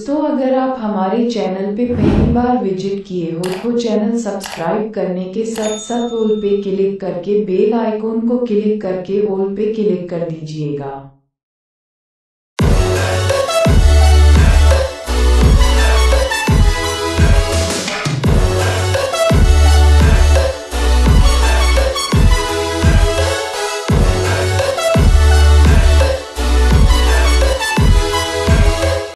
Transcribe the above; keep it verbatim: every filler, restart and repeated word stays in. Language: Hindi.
दोस्तों, अगर आप हमारे चैनल पे पहली बार विजिट किए हो तो चैनल सब्सक्राइब करने के साथ साथ ऑल पे क्लिक करके बेल आइकॉन को क्लिक करके ऑल पे क्लिक कर दीजिएगा।